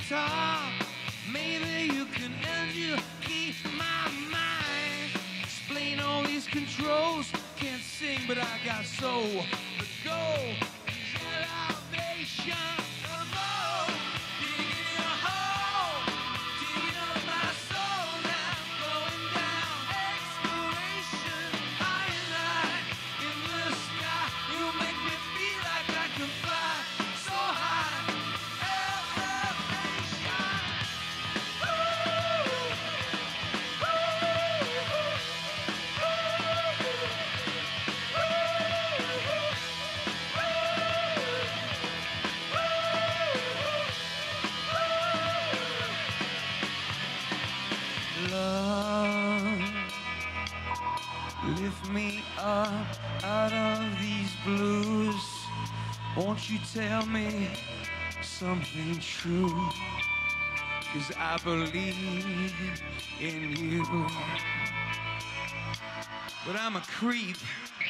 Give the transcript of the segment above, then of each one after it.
guitar. Maybe you can educate my mind. Explain all these controls. Can't sing, but I got soul. The goal, salvation. Love, lift me up out of these blues. Won't you tell me something true? 'Cause I believe in you. But I'm a creep.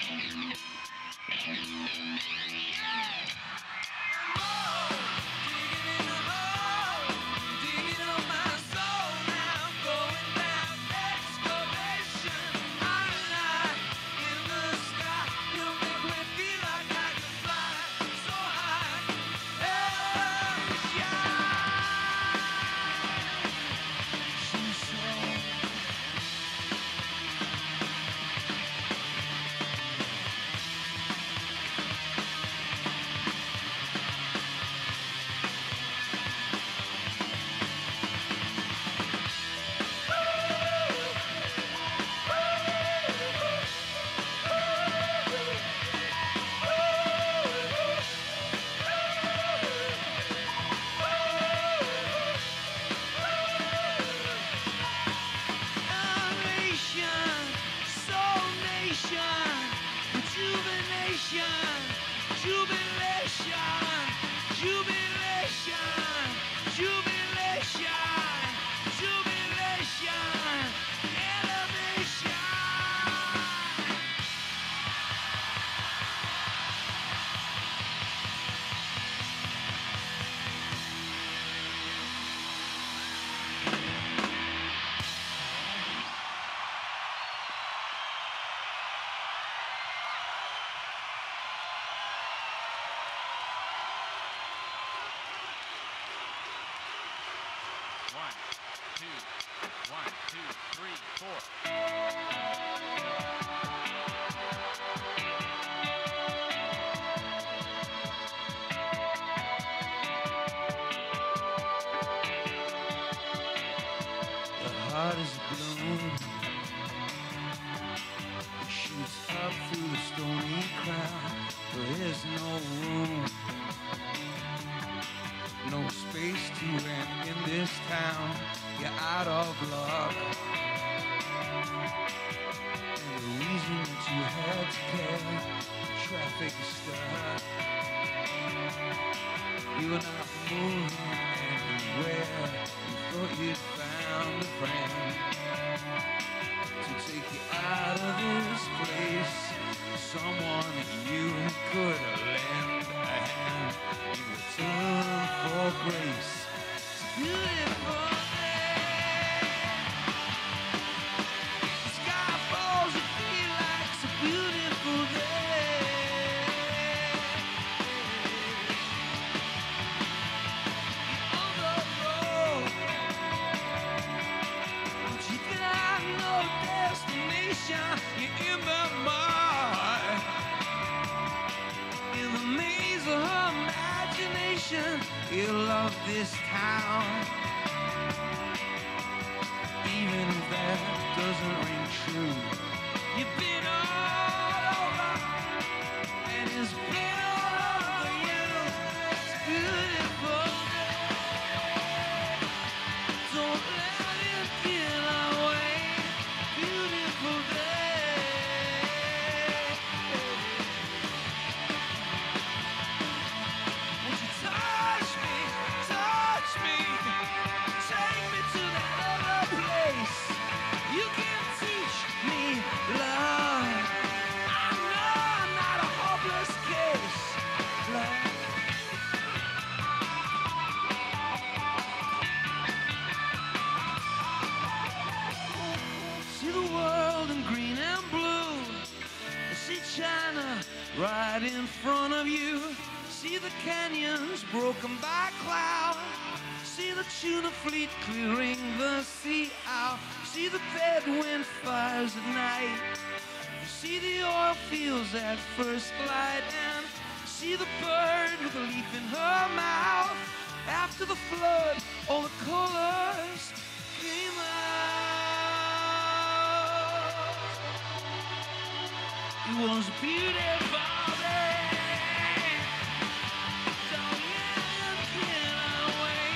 One, two, three, four. The heart is a balloon, it shoots up through the stony crowd. There is no room, no space to rent in this town. You're out of luck, and the reason that you had to care, traffic is stuck. You're not moving anywhere. You thought you'd found a friend to take you out of this place, someone that you could lend a hand in return for grace. It's beautiful. You're in the mud, in the maze of her imagination. You love this town, even if that doesn't ring true. You've been all over, and it's been all over you. It's beautiful. Don't let it get away. Beautiful day. Won't you touch me, take me to that other place. You can teach me love. I know I'm not a hopeless case. of you. See the canyons broken by cloud. See the tuna fleet clearing the sea out. See the dead wind fires at night. See the oil fields at first light. And see the bird with a leaf in her mouth. After the flood, all the colors came out. It was beautiful day. Don't you get away.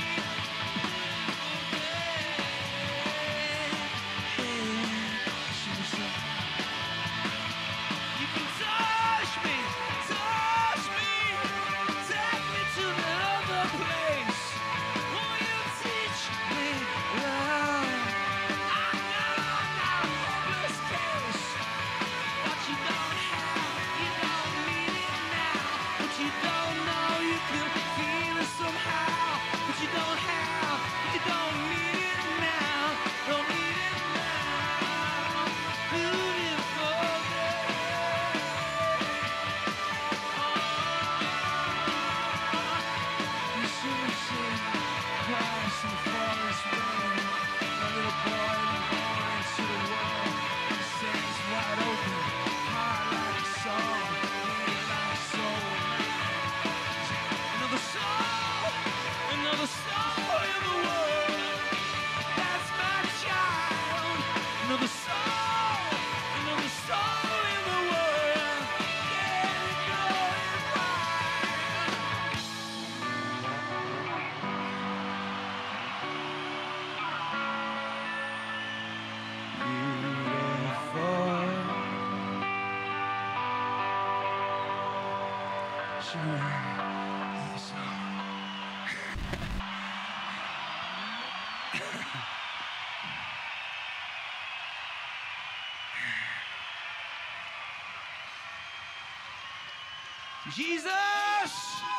She was like, you can touch me, take me to that other place. Will you teach me love? I know I'm not a hopeless case, but you don't need it now. But you don't know you can feel it somehow. But you don't need it now. Don't need it now. Beautiful day. You should have seen grass in the forest rain. A little boy born into the world. His hands wide open, heart like a song, beat like a soul. Another soul in the world. That's my child. Another soul in the world. Get it going right. Jesus!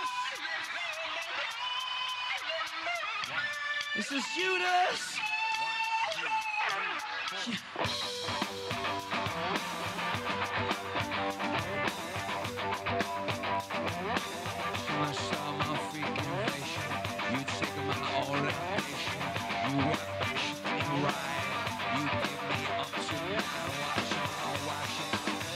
This is Judas! When I saw my freaking nation, you take my orientation. You work me right. You give me up to now. Watch it.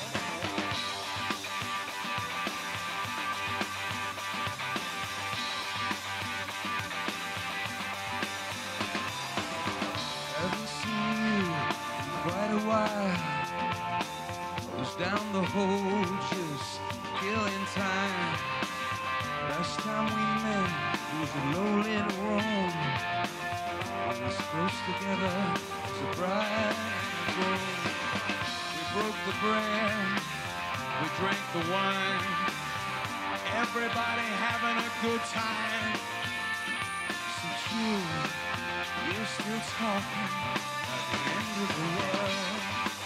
Haven't seen you in quite a while. Was down the hole, just killing time. Last time we met, it was a low-lit room. We was close together, so bright and gold. We broke the bread, we drank the wine. Everybody having a good time. Since you're still talking at the end of the world.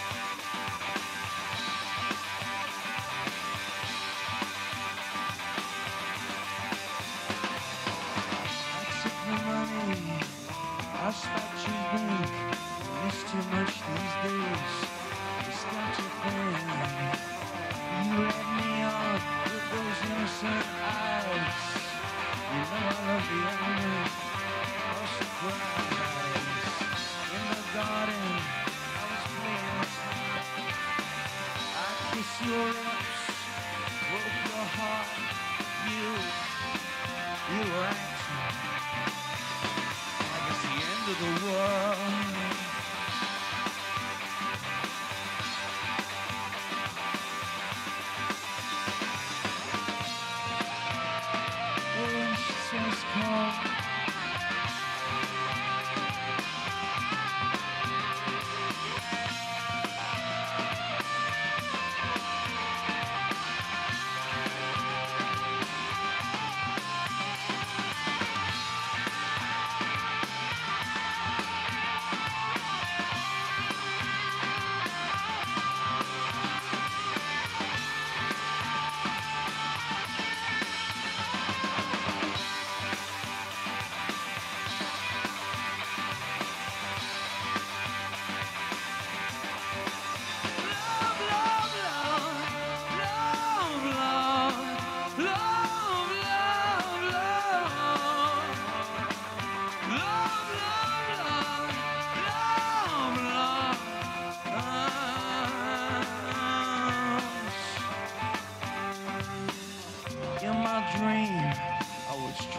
I spot you weak, miss too much these days. It's got to plan. You let me on with those innocent eyes. You know I love the element of surprise. In the garden, I was playing. I kissed your lips, broke your heart. You were acting the end of the world. Oh, she says, come.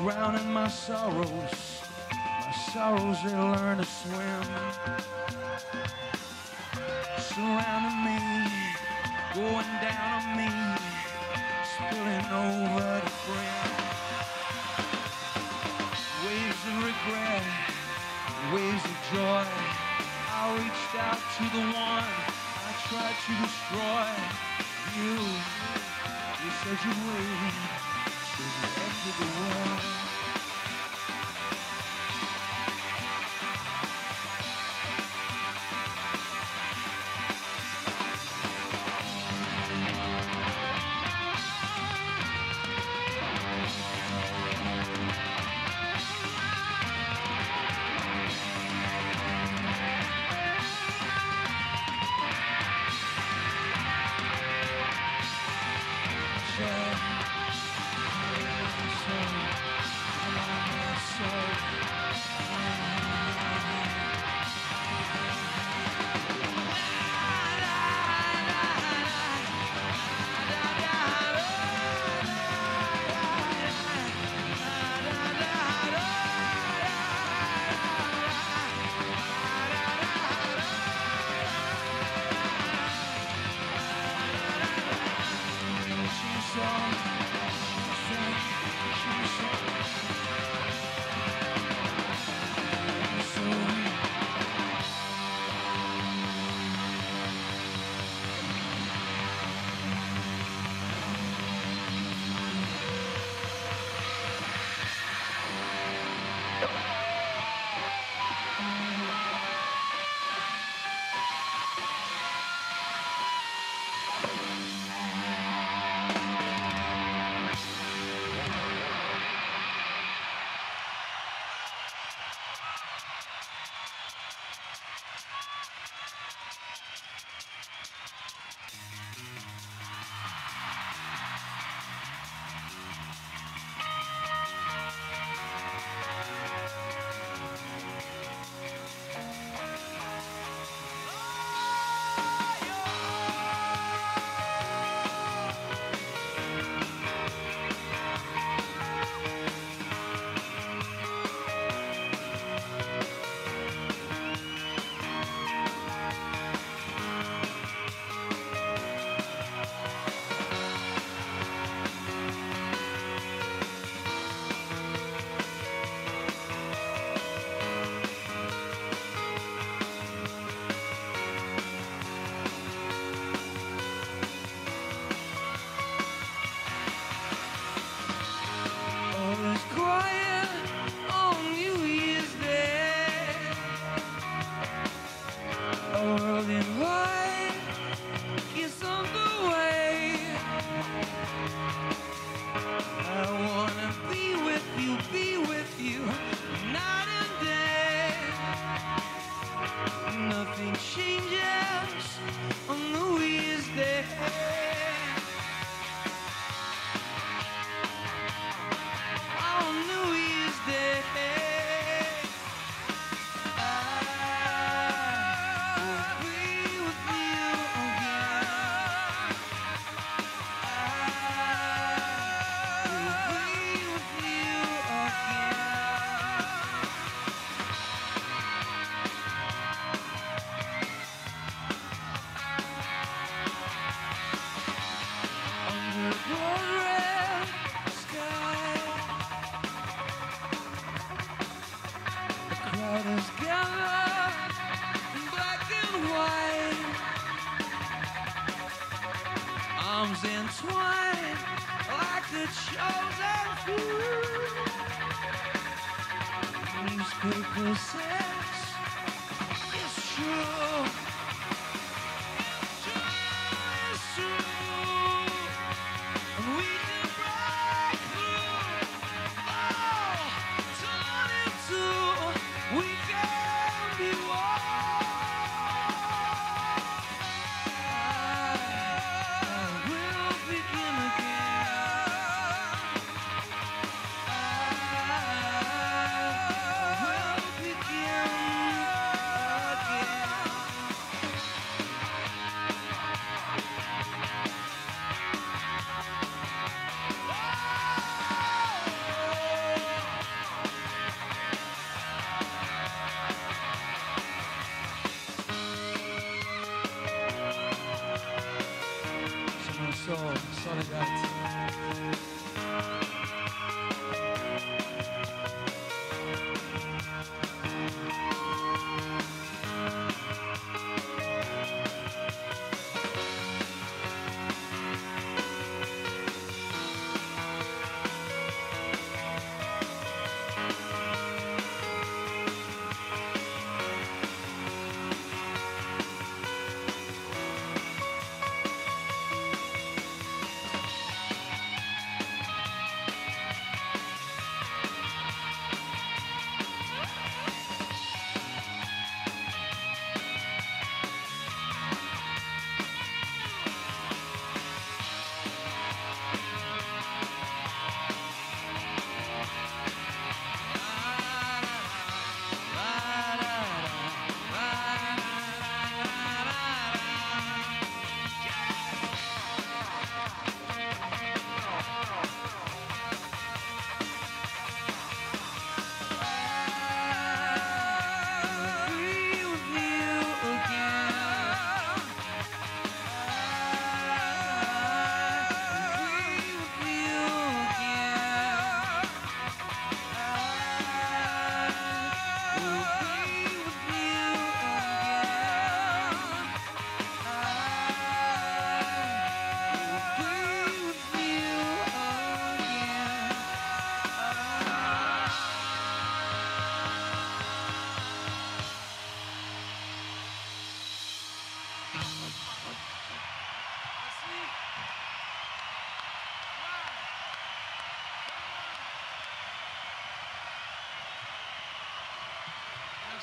drowning my sorrows they learn to swim. Surrounding me, going down on me, spilling over the brim. Waves of regret, waves of joy. I reached out to the one I tried to destroy. You said you'd wait till the end of the world. Entwined like the chosen few. Newspaper says it's true. It's true. And we can break through. Oh, turn into we can be one. Begin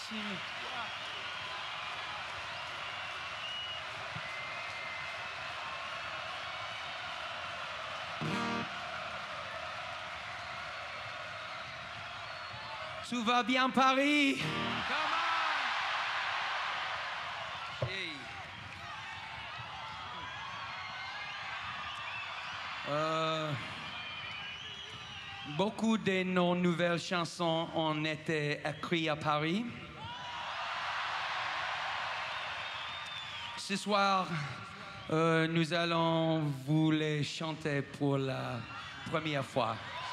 continue. Tout va bien, Paris? Come on! Hey. Beaucoup de nos nouvelles chansons ont été écrites à Paris. Ce soir, nous allons vous les chanter pour la première fois.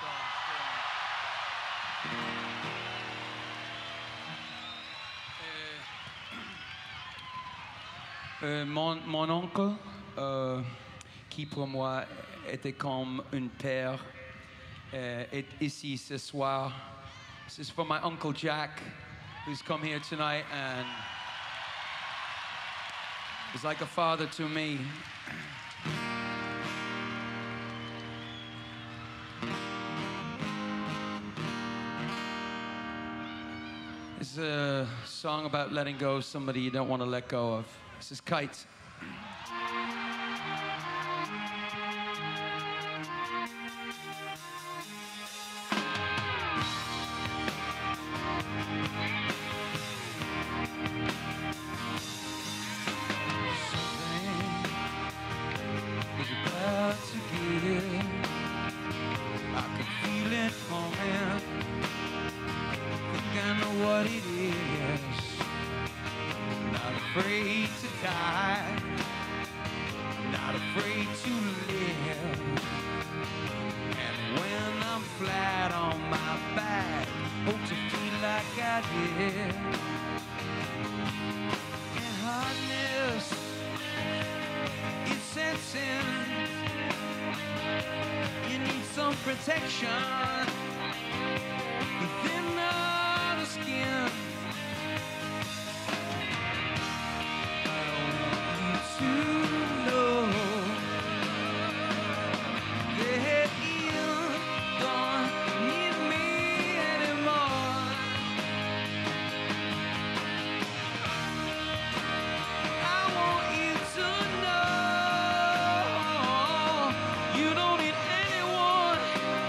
Mon oncle, qui pour moi était comme un père, est ici ce soir. This is for my Uncle Jack, who's come here tonight and is like a father to me. It's a song about letting go of somebody you don't want to let go of. This is Kites. Protection within the skin. I want you to know that you don't need me anymore. I want you to know you don't need anyone.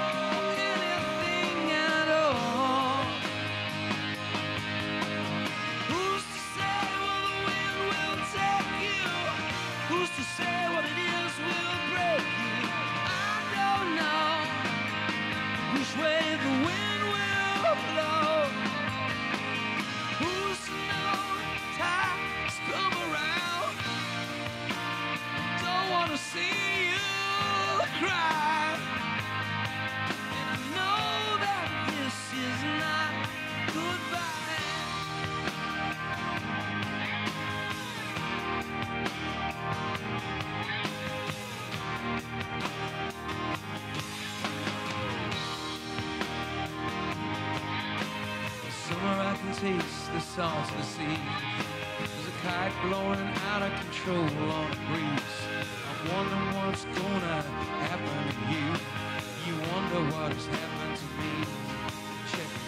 Taste the salt of the sea. There's a kite blowing out of control on the breeze. I'm wondering what's gonna happen to you. You wonder what has happened to me. Check it.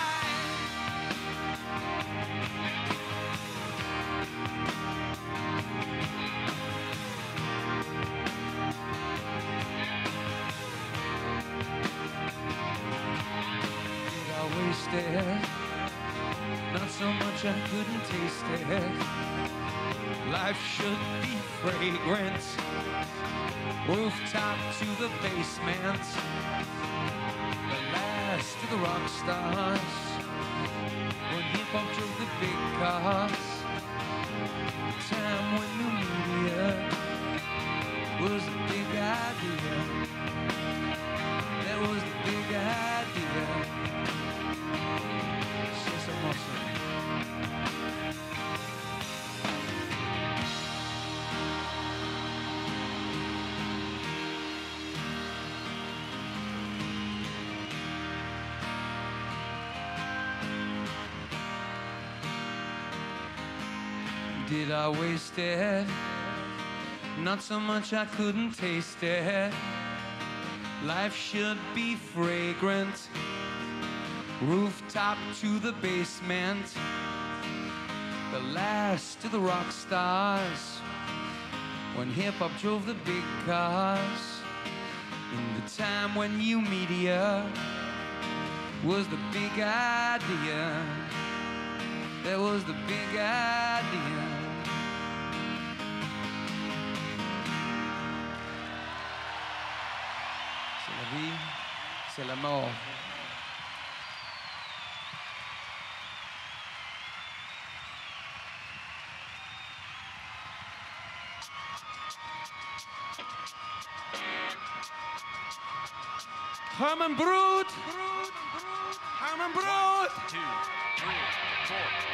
Goodbye. not so much I couldn't taste it. Life should be fragrant, rooftop to the basement, the last of the rock stars, when hip-hop drove the big cars, the time when the media was the big idea. That was the big idea. C'est ce morceau. Did I waste it? Not so much I couldn't taste it. Life should be fragrant, rooftop to the basement, the last of the rock stars, when hip-hop drove the big cars, in the time when new media was the big idea. That was the big idea. C'est la vie, c'est la mort. Herman Brood! Herman Brood! 2, 3, 4.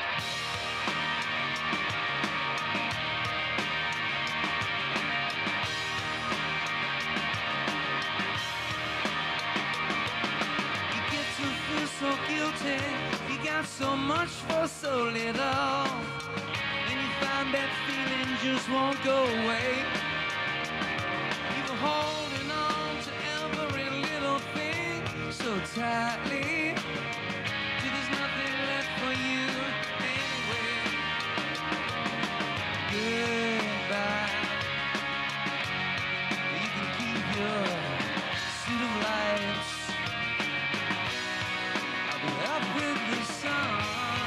So guilty, you got so much for so little, and you find that feeling just won't go away. You're holding on to every little thing so tightly, till there's nothing left for you anyway. Goodbye. You can keep your suit of lights up with the sun,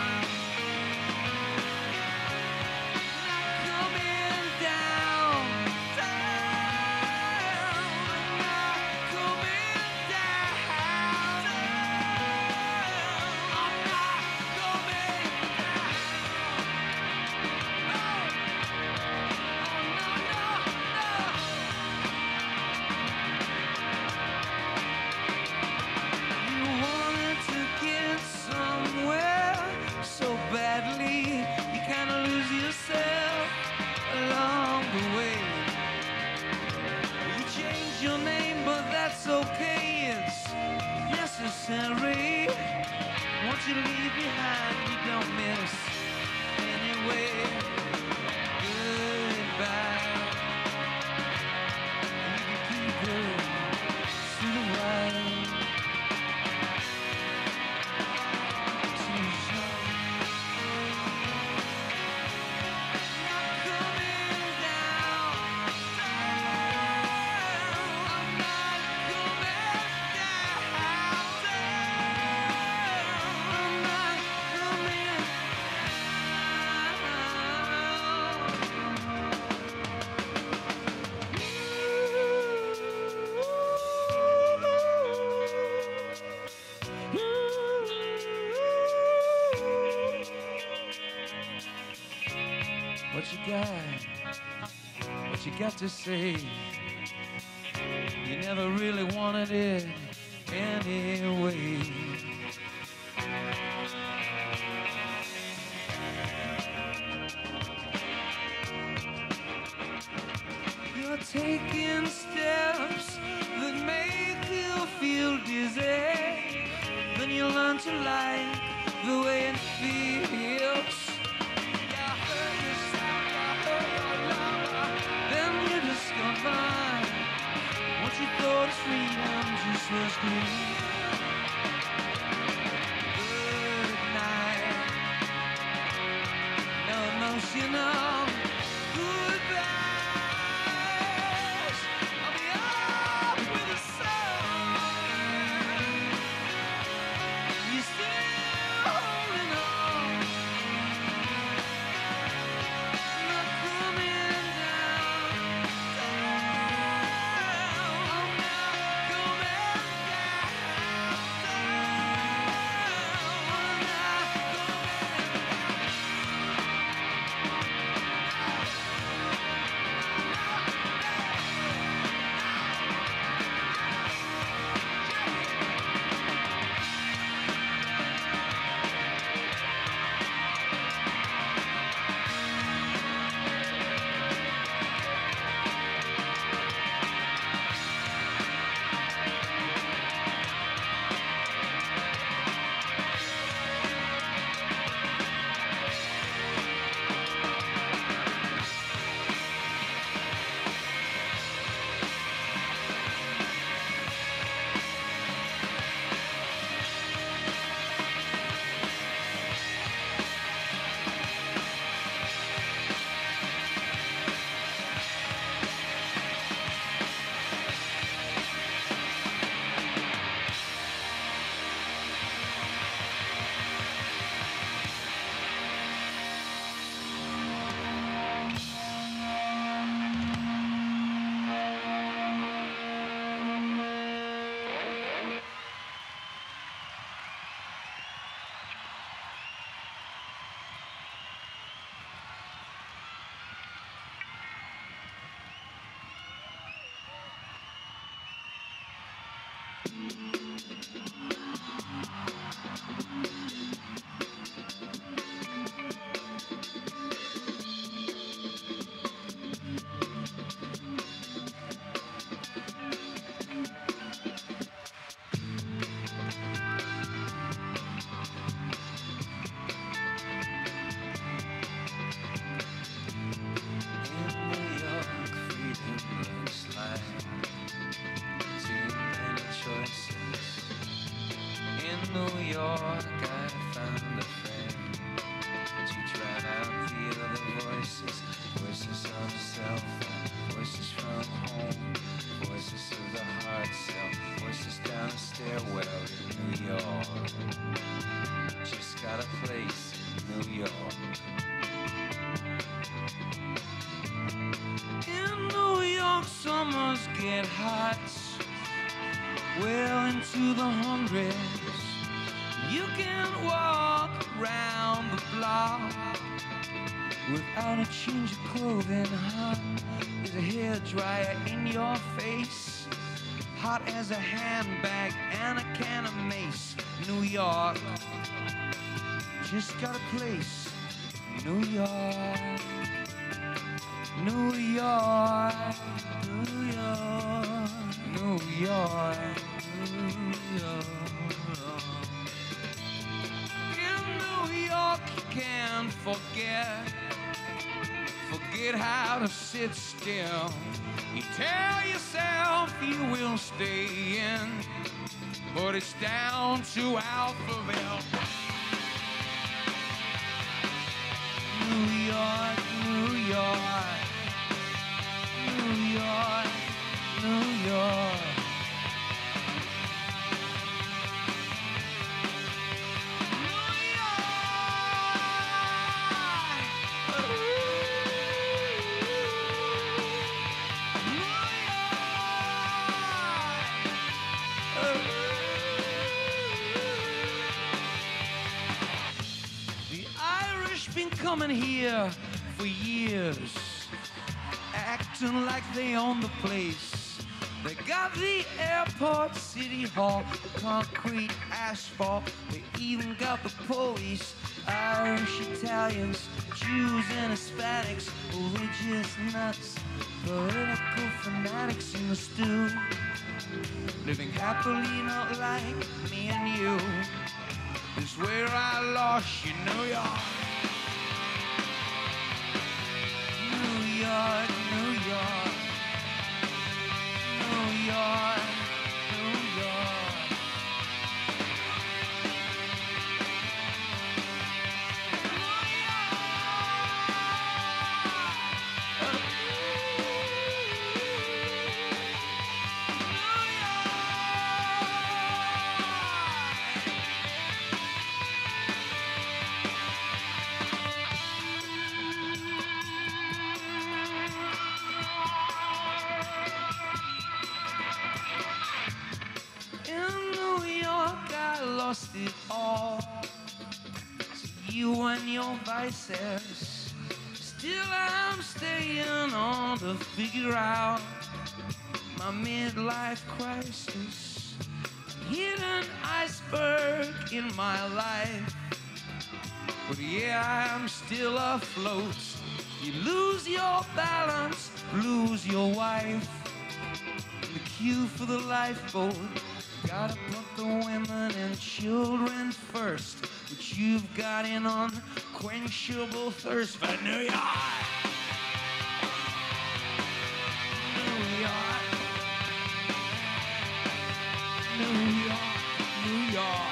not coming down, not coming down, I'm not coming down. You wanted to get somewhere so badly, you kind of lose yourself along the way. You change your name, but that's okay, it's necessary. What you leave behind, you don't miss anyway. Goodbye. You can keep your suit of white. What you got? What you got to say? You never really wanted it anyway. You're taking steps that make you feel dizzy. Then you learn to like the way it feels. Then you discover what you thought was freedom just was greed. Good night, no emotional goodbyes. I'll be up with the sun. You're still holding on. York. In New York, summers get hot, well into the hundreds. You can walk around the block without a change of clothing. Hot as a hairdryer in your face, hot as a handbag and a can of mace. New York just got a place. New York, New York, New York, New York, New York. In New York you can't forget how to sit still. You tell yourself you will stay in, but it's down to Alphaville. New York, New York, New York, New York. Been coming here for years, acting like they own the place. They got the airport, city hall, concrete, asphalt. They even got the police, Irish, Italians, Jews and Hispanics, religious nuts, political fanatics in the stew, living happily, not like me and you. Is where I lost you, New York. New York, New York, New York, New York. Lost it all to you and your vices. Still I'm staying on to figure out my midlife crisis. Hidden iceberg in my life, but yeah, I'm still afloat. You lose your balance, lose your wife, the queue for the lifeboat. Gotta put the women and children first, but you've got an unquenchable thirst for New York. New York, New York, New York,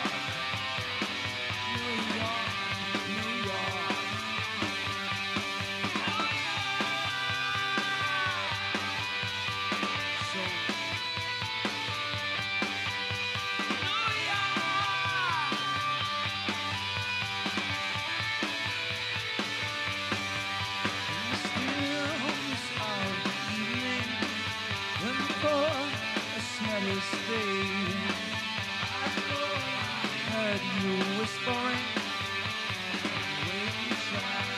New York, New York. So I heard you whispering, waiting child.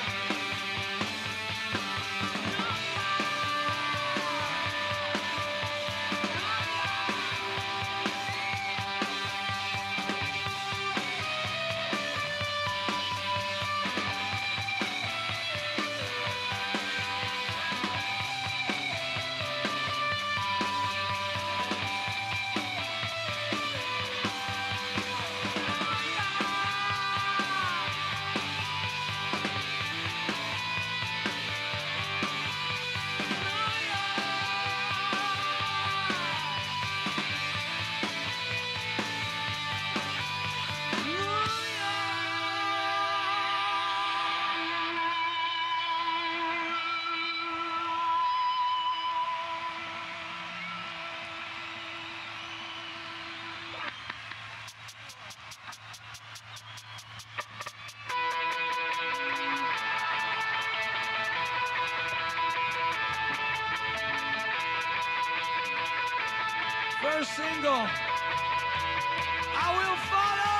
First single, I Will Follow.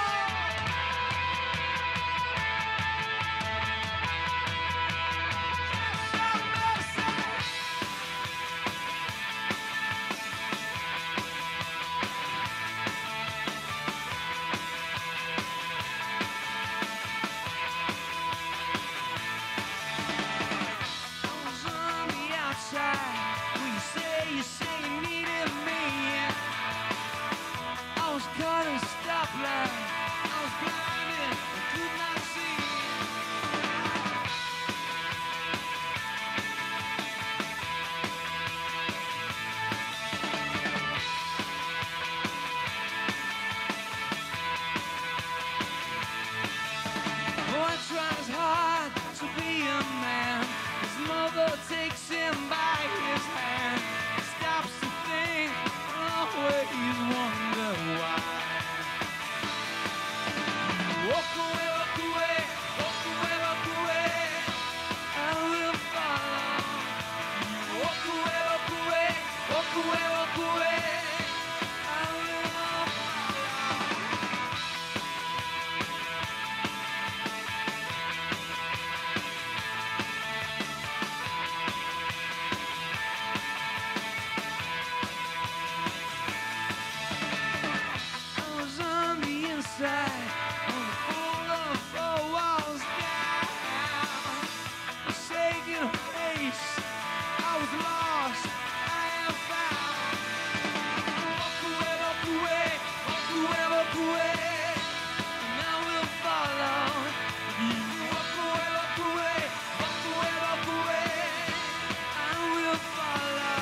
You say you needed me. I was caught in a stoplight. I was blinded, I could not see. Boy tries hard to be a man. His mother takes him by his hand. Stops to think, always wonder why. Walk away, walk away, walk away, walk away. I will follow. Walk away, walk away, walk away, walk away. I will follow. On the floor of 4 walls down, forsaken face, I was lost, I am found. Walk away, walk away, walk away, walk away, and I will follow. Walk away, walk away, walk away, walk away, I will follow.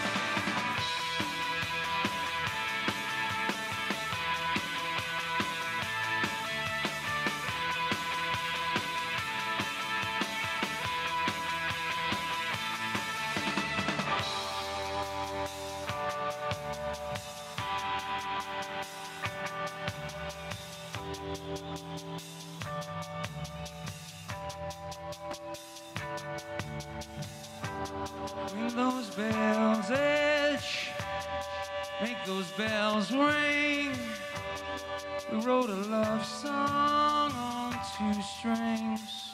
Ring those bells, Edge. Make those bells ring. We wrote a love song on 2 strings.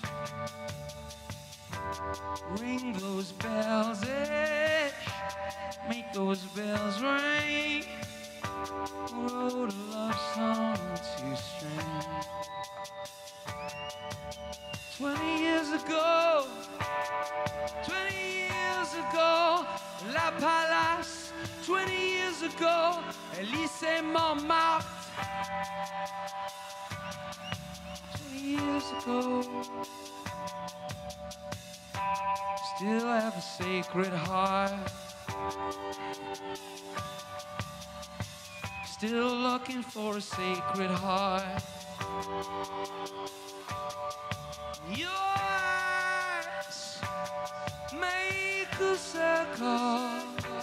Ring those bells, Edge. Make those bells ring. We wrote a love song on 2 strings. 20 years ago, 20 years ago, La Palace. 20 years ago, Elysée Montmartre. 20 years ago, still have a sacred heart. Still looking for a sacred heart. Your eyes make a circle.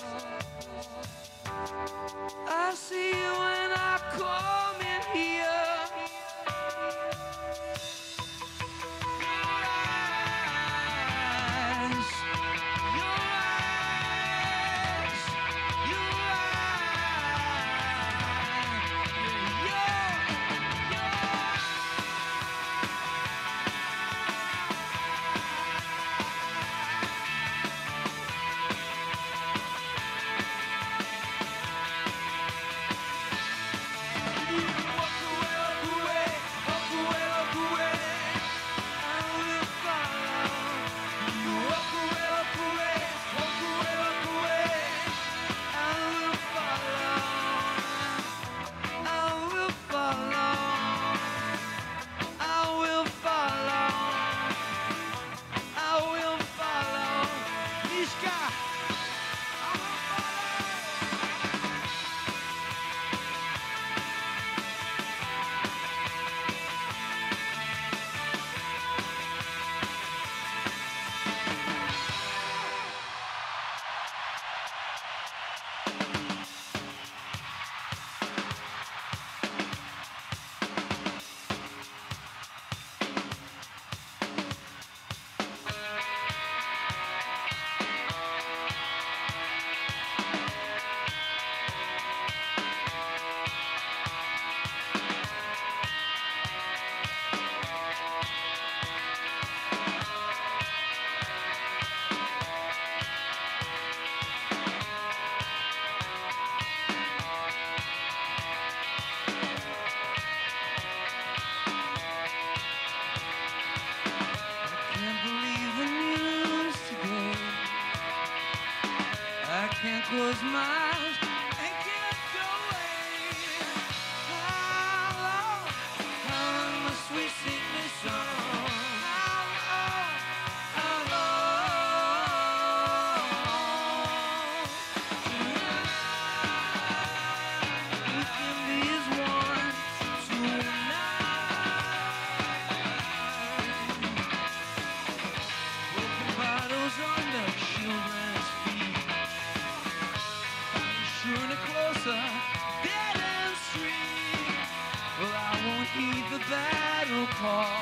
I see you when I come in here. Your eyes, your eyes, your goes miles and can't go away. How long must we sing this song? How long? Tonight we can be as one. Broken bottles on the children's feet, shooing it closer, dead end street. Well, I won't heed the battle call.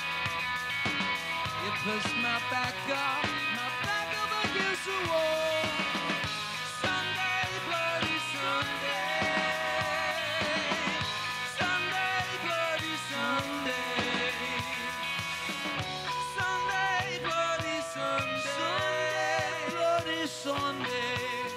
It puts my back up against the wall. Sunday, bloody Sunday. Sunday, bloody Sunday. Sunday, bloody Sunday. Sunday, bloody Sunday.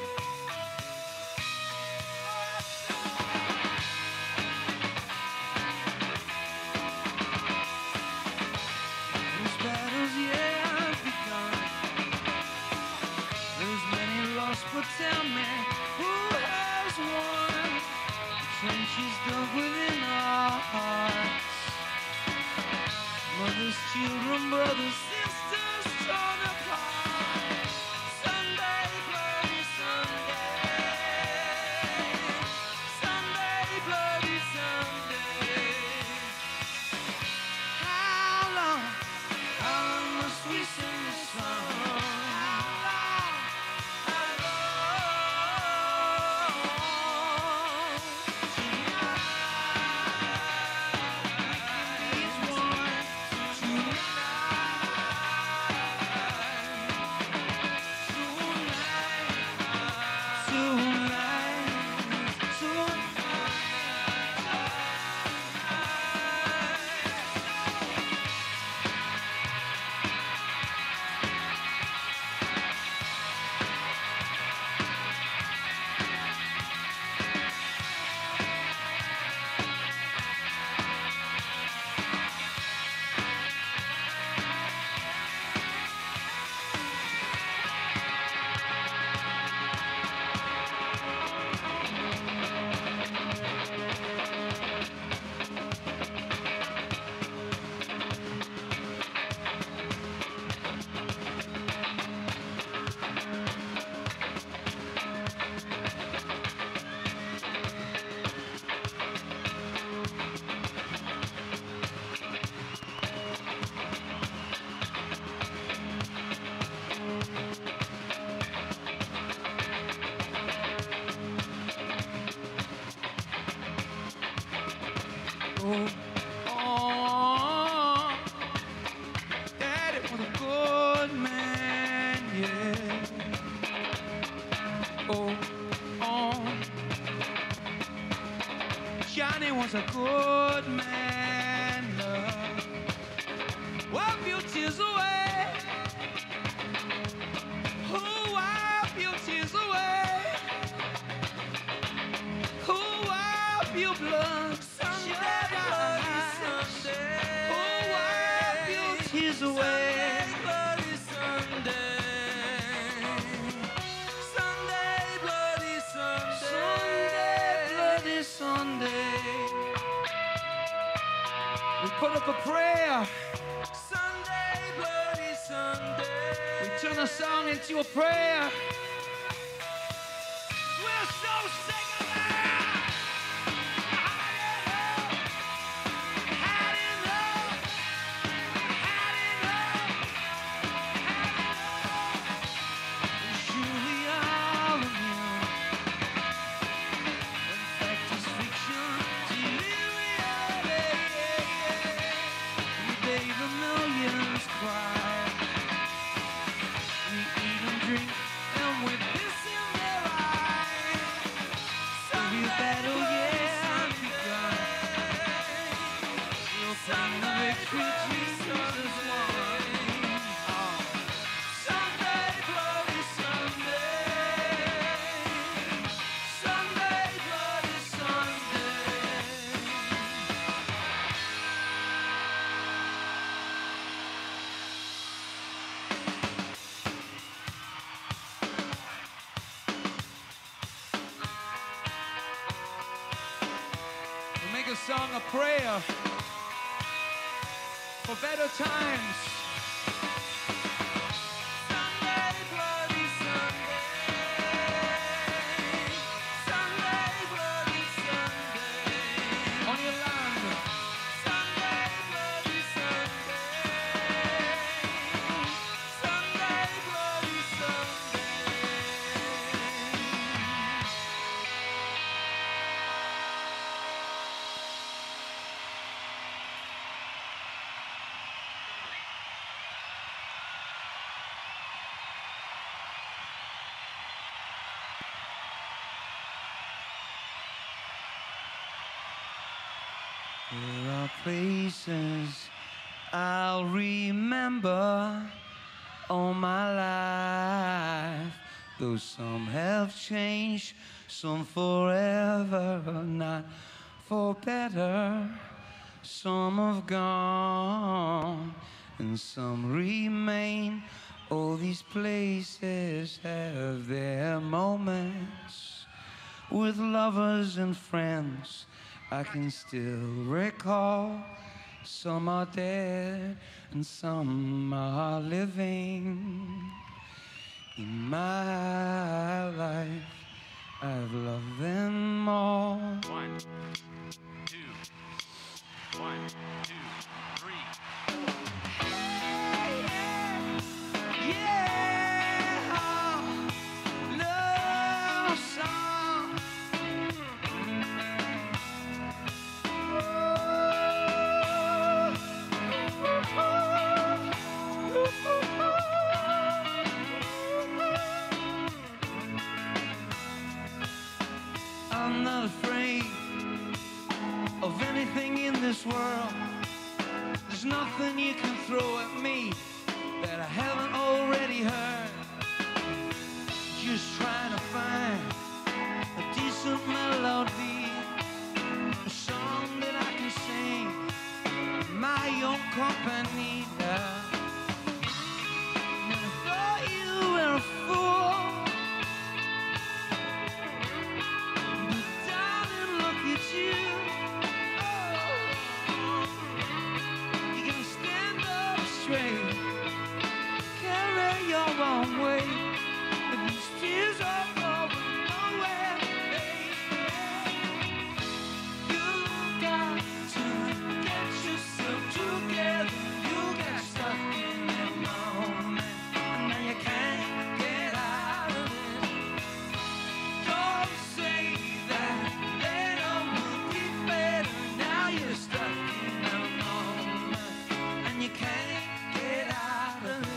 These battles, yeah, have begun. There's many lost, but tell me, who has won? The trenches dug within our hearts. Mothers, children, brothers, sisters torn apart. Sunday, bloody Sunday. Sunday, bloody Sunday. How long must we sing this song? How long? Tonight we can be as one. Oh, Daddy was a good man, yeah. Oh, Johnny was a good man, love. Wipe your tears away. Oh, wipe your tears away. Oh, wipe your blood. Away. Bloody Sunday. Sunday, bloody Sunday. Sunday, bloody Sunday. We put up a prayer. Sunday, bloody Sunday. We turn a song into a prayer. We're so sick of that. Millions cry. We eat and drink and we song a prayer for better times. Sunday, bloody Sunday. Sunday, bloody Sunday. On your land. Sunday, bloody Sunday. Sunday, bloody Sunday. There are places I'll remember all my life, though some have changed, some forever, not for better. Some have gone and some remain. All these places have their moments with lovers and friends I can still recall. Some are dead and some are living. In my life, I've loved them all. 1, 2, 1, 2, 3. Yeah, love song. I'm not afraid of anything in this world. There's nothing you can throw at me that I haven't already heard. Just trying to find a decent melody, a song that I can sing in my own company. And I thought you were a fool, but darling, look at you. You can stand up straight, carry your own weight, but these tears are going nowhere, baby. You got to get yourself together. You got stuck in that moment, and now you can't get out of it. Don't say that later will be better. Now you're stuck in that moment, and you can't get out of it.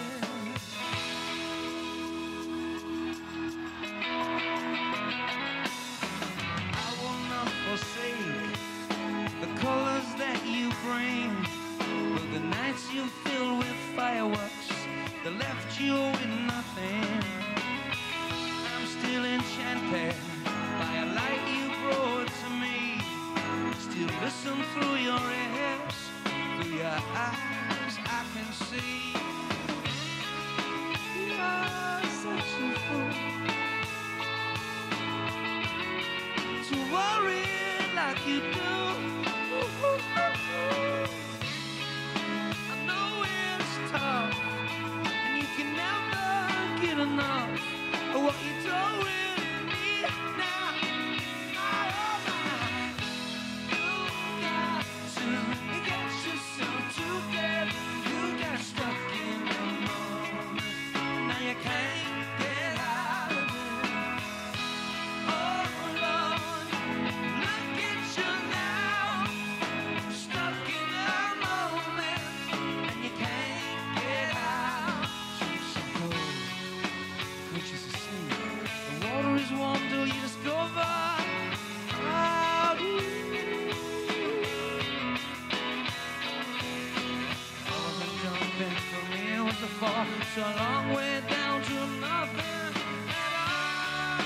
I will not forsake the colors that you bring, but the nights you fill with fireworks that left you with nothing. I'm still enchanted by a light you brought to me. Still listen through your ears, through your eyes I can see. You're such a fool to worry like you do. I know it's tough, and you can never get enough of what you don't really need now. You got to get yourself together. You got stuck in the moment, now you can't get out of it. Oh Lord, look at you now, stuck in the moment, and you can't get out. Ships are cold, coaches are asleep, the water is warm till you discover how deep. All the jumping for me was a fall, so a long way down to nothing at all.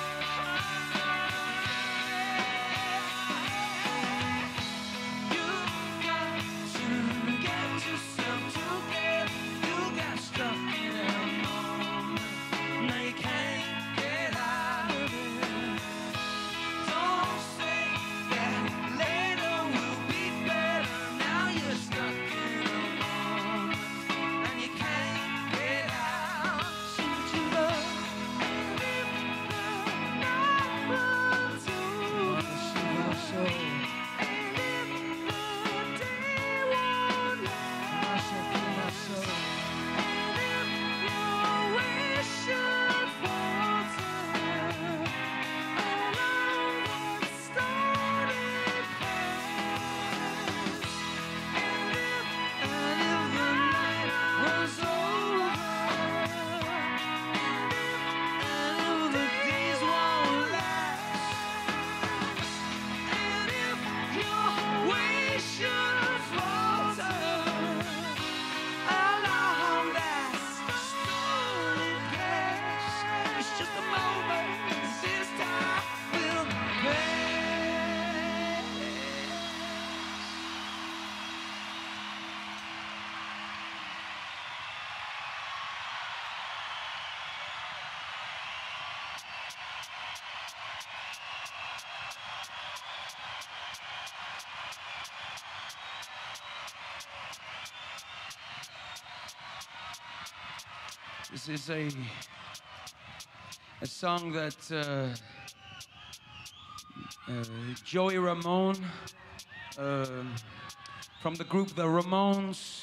You got to get yourself together. You got stuck in a moment, now you can't get out of it. Don't say that later will This is a song that Joey Ramone from the group The Ramones.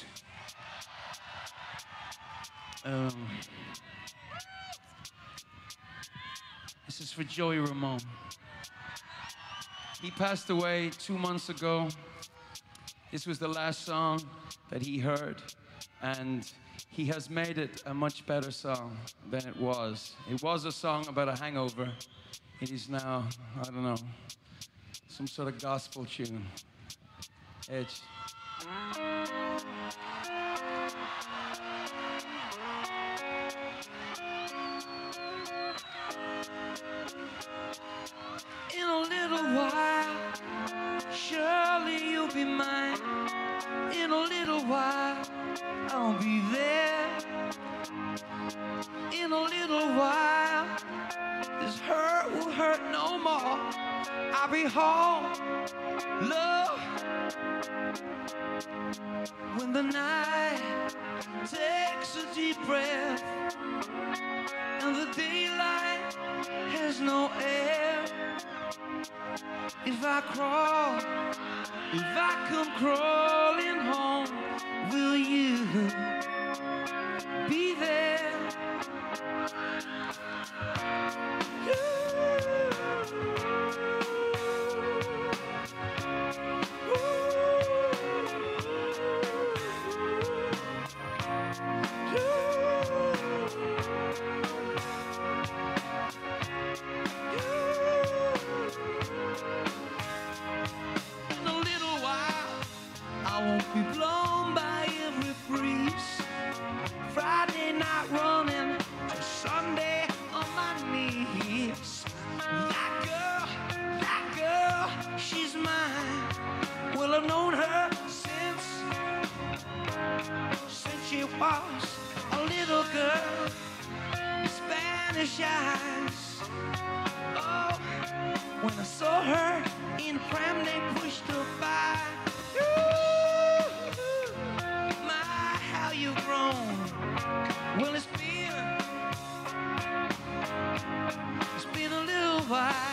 This is for Joey Ramone. He passed away 2 months ago. This was the last song that he heard, and he has made it a much better song than it was. It was a song about a hangover. It is now, I don't know, some sort of gospel tune. Edge. In a little while, surely you'll be mine. In a little while, I'll be there. In a little while, this hurt will hurt no more. I'll be home, love. When the night takes a deep breath and the daylight has no air. If I crawl, if I come crawling home, will you be there? Be blown by every breeze. Friday night running to Sunday on my knees. That girl, she's mine. Well, I've known her since she was a little girl. Spanish eyes. Oh, when I saw her in pram, they pushed her by. You've grown. Well, it's been a little while.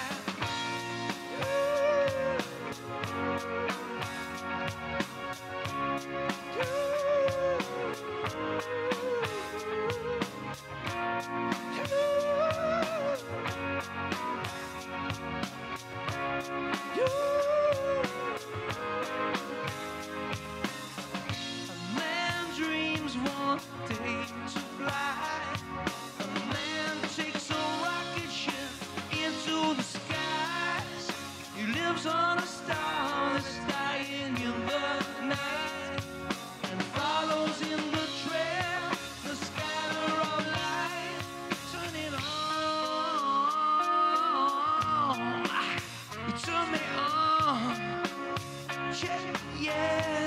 On a star that's dying in the night and follows in the trail, the scatter of light. Turn it on. You turn me on. Check, yeah.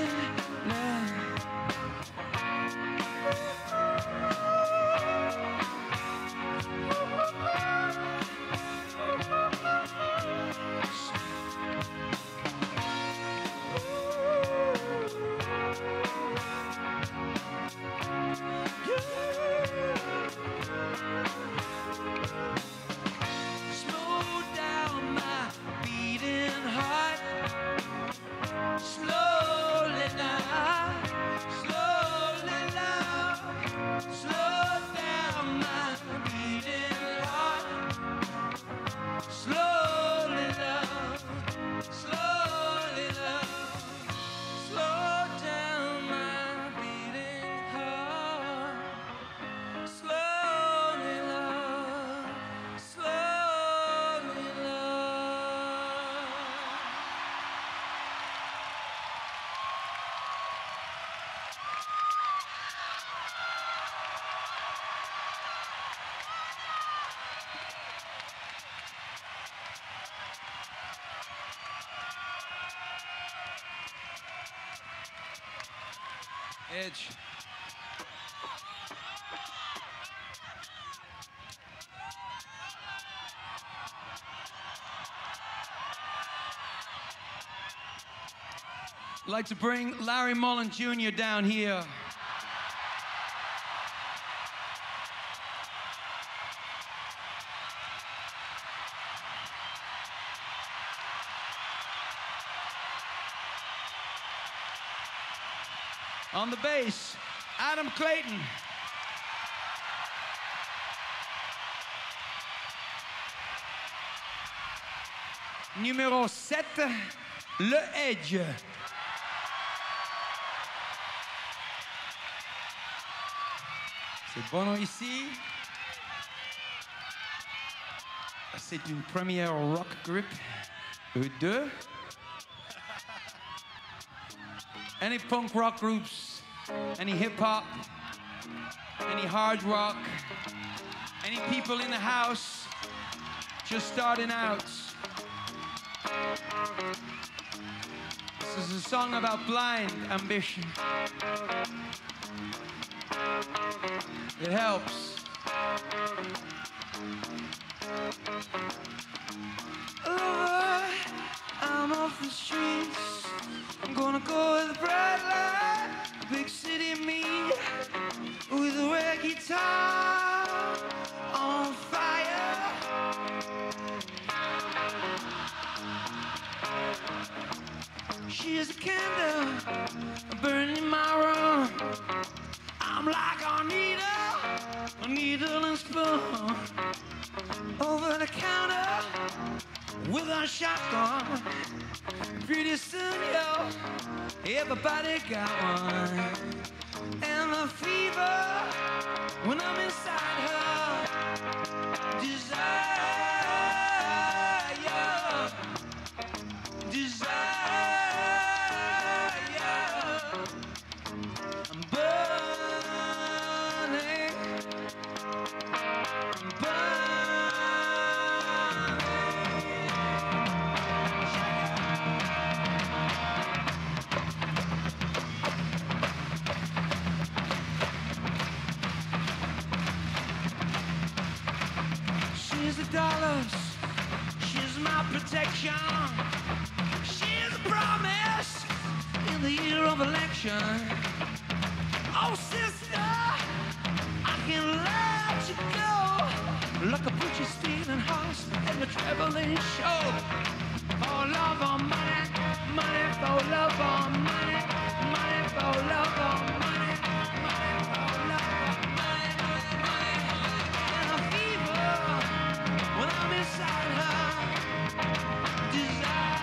Edge. I'd like to bring Larry Mullen Jr. down here. On the bass, Adam Clayton. Numéro 7, le Edge. C'est Bono ici. C'est une première rock group. Deux. Any punk rock groups, any hip hop, any hard rock, any people in the house just starting out. This is a song about blind ambition. It helps. Oh, I'm off the streets. I'm gonna go with the bright light. Big city me with a red guitar on fire. She's a candle burning my room. I'm like a needle and spoon. Over the counter with a shotgun. Pretty soon, yo, everybody got one. And the fever when I'm inside her. Desire, desire. I'm burning, I'm burning. She's the dollars, she's my protection, she's a promise in the year of election. Oh sister, I can let you go, like a butcher stealing horse in a traveling show. For love or money, money for love or money, money for love or money, money for love or money, money. And a fever when I'm inside her. Desire,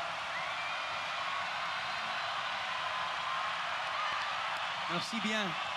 Merci bien.